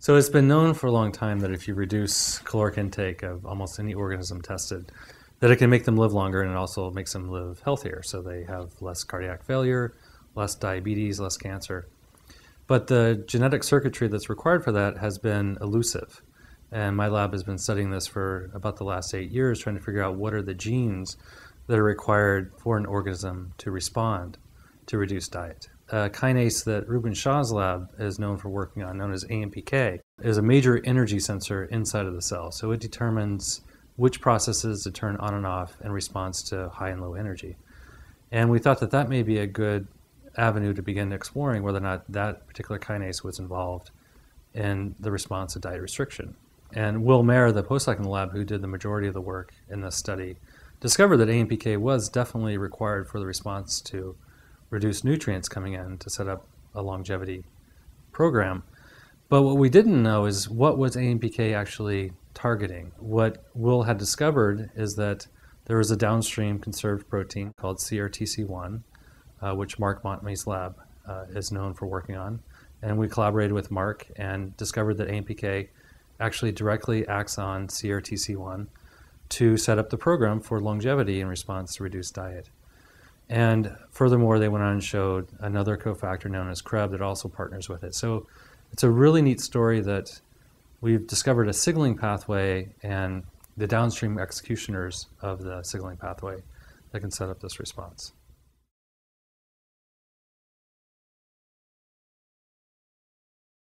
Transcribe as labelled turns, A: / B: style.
A: So it's been known for a long time that if you reduce caloric intake of almost any organism tested, that it can make them live longer, and it also makes them live healthier. So they have less cardiac failure, less diabetes, less cancer. But the genetic circuitry that's required for that has been elusive. And my lab has been studying this for about the last 8 years, trying to figure out what are the genes that are required for an organism to respond to reduced diet. A kinase that Reuben Shaw's lab is known for working on, known as AMPK, is a major energy sensor inside of the cell. So it determines which processes to turn on and off in response to high and low energy. And we thought that that may be a good avenue to begin exploring whether or not that particular kinase was involved in the response to diet restriction. And Will Mayer, the postdoc in the lab who did the majority of the work in this study, discovered that AMPK was definitely required for the response to reduced nutrients coming in to set up a longevity program. But what we didn't know is what was AMPK actually targeting. What Will had discovered is that there was a downstream conserved protein called CRTC1, which Mark Montmey's lab is known for working on. And we collaborated with Mark and discovered that AMPK actually directly acts on CRTC1 to set up the program for longevity in response to reduced diet. And furthermore, they went on and showed another cofactor known as CREB that also partners with it. So it's a really neat story that we've discovered a signaling pathway and the downstream executioners of the signaling pathway that can set up this response.